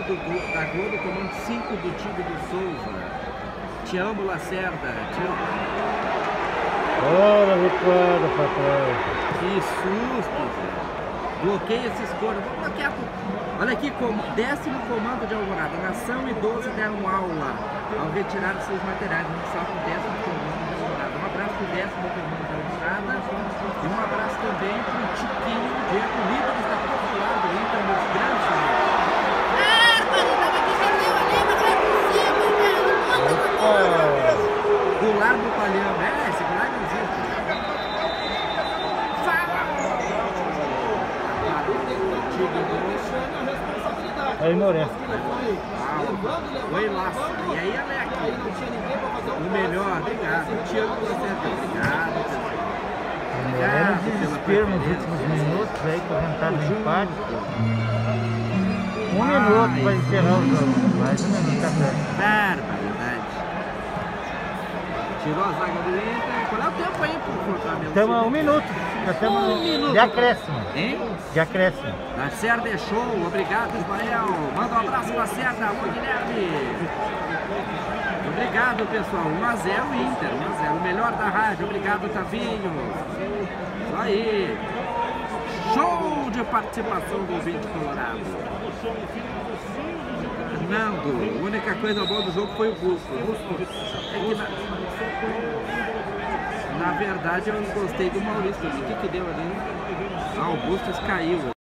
da Globo tomando 5 do time do Souza. Te amo, Lacerda. Te amo. Bora, recuada, papai. Que susto, velho. Bloqueia esses coros. Vou bloquear. Olha aqui, 10º comando de Alvorada. Nação e 12 deram aula ao retirar seus materiais. Um salve pro 10º comando de Alvorada. Um abraço pro 10º comando de Alvorada. E um abraço também pro Tiquinho, Diego Líderes da Popular do Inter, meus grandes amigos. Pular do palhão, esse pular não existe. Aí, Moré. Oi, Laço. E aí, Alex? O melhor, obrigado. Te amo, você. Obrigado. Moré no desespero nos últimos minutos, aí com a vontade de empate. Um minuto para encerrar o jogo. Mais um minuto, tá certo. Barbaridade. Tirou a zaga do Inter. Qual é o tempo aí pro Flamengo? Estamos a 1 minuto. Já estamos de acréscimo. Hein? De acréscimo. Lacerda é show. Obrigado, Ismael. Manda um abraço, Lacerda. Oi, Guilherme. Obrigado, pessoal. 1 a 0 Inter. 1 a 0. O melhor da rádio. Obrigado, Tavinho. Isso aí. Show de participação do ouvinte colorado. Fernando, a única coisa boa do jogo foi o Busto. Na verdade, eu não gostei do Maurício. O que deu ali? Ah, o Bustos caiu.